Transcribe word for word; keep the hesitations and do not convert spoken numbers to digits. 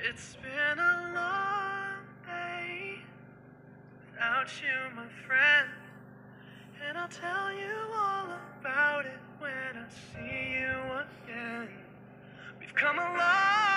It's been a long day without you, my friend, and I'll tell you all about it when I see you again. We've come a long